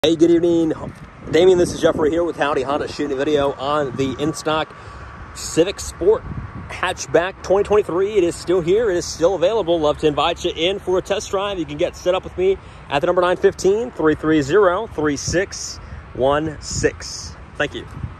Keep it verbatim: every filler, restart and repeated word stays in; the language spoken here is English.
Hey, good evening. Damian, this is Jeffrey here with Howdy Honda shooting a video on the in-stock Civic Sport hatchback twenty twenty-three. It is still here. It is still available. Love to invite you in for a test drive. You can get set up with me at the number nine one five, three three zero, three six one six. Thank you.